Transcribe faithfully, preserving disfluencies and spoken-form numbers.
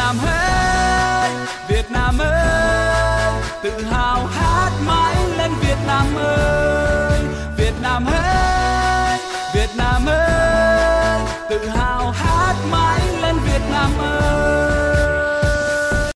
Nam ơi, Việt Nam ơi, tự hào hát mãi lên Việt Nam ơi, Việt Nam ơi, Việt Nam ơi, tự hào hát mãi lên Việt Nam ơi.